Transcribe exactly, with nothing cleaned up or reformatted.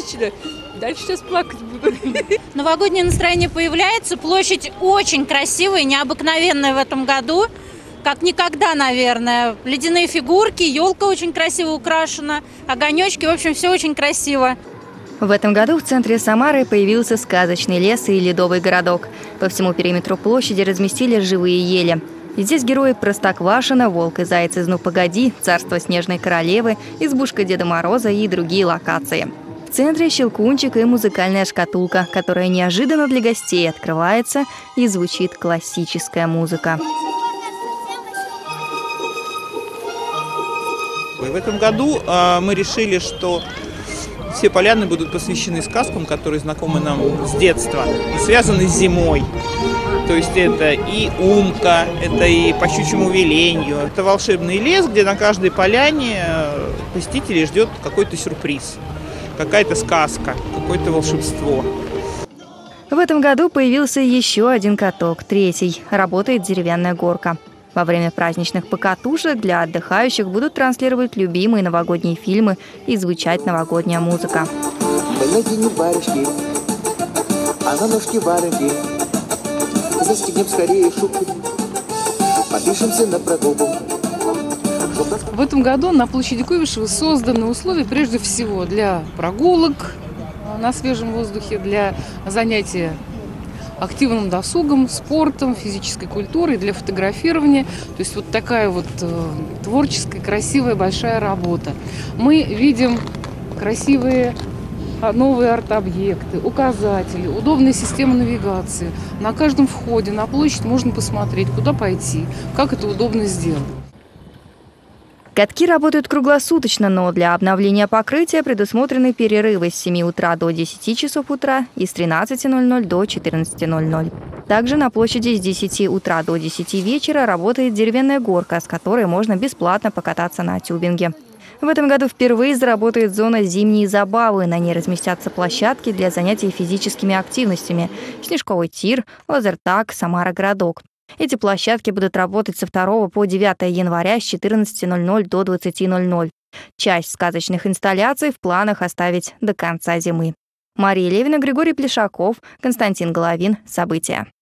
отлично. Дальше сейчас плакать буду. Новогоднее настроение появляется. Площадь очень красивая, необыкновенная в этом году. Как никогда, наверное. Ледяные фигурки, елка очень красиво украшена, огонечки. В общем, все очень красиво. В этом году в центре Самары появился сказочный лес и ледовый городок. По всему периметру площади разместили живые ели. Здесь герои Простоквашино, Волк и Заяц из «Ну погоди», Царство Снежной Королевы, Избушка Деда Мороза и другие локации. В центре щелкунчик и музыкальная шкатулка, которая неожиданно для гостей открывается и звучит классическая музыка. В этом году э, мы решили, что все поляны будут посвящены сказкам, которые знакомы нам с детства и связаны с зимой. То есть это и Умка, это и По щучьему веленью, это волшебный лес, где на каждой поляне посетителей ждет какой-то сюрприз, какая-то сказка, какое-то волшебство. В этом году появился еще один каток, третий. Работает деревянная горка. Во время праздничных покатушек для отдыхающих будут транслировать любимые новогодние фильмы и звучать новогодняя музыка. Застегнем скорее шубку, подпишемся на прогулку. В этом году на площади Куйбышева созданы условия прежде всего для прогулок на свежем воздухе, для занятия активным досугом, спортом, физической культурой, для фотографирования. То есть вот такая вот э, творческая, красивая, большая работа. Мы видим красивые новые арт-объекты, указатели, удобная система навигации. На каждом входе на площадь можно посмотреть, куда пойти, как это удобно сделать. Катки работают круглосуточно, но для обновления покрытия предусмотрены перерывы с семи утра до десяти часов утра и с тринадцати ноль-ноль до четырнадцати ноль-ноль. Также на площади с десяти утра до десяти вечера работает деревянная горка, с которой можно бесплатно покататься на тюбинге. В этом году впервые заработает зона «Зимние забавы». На ней разместятся площадки для занятий физическими активностями – снежковый тир, лазертаг, Самара-городок. Эти площадки будут работать со второго по девятое января с четырнадцати ноль-ноль до двадцати ноль-ноль. Часть сказочных инсталляций в планах оставить до конца зимы. Мария Левина, Григорий Плешаков, Константин Головин. События.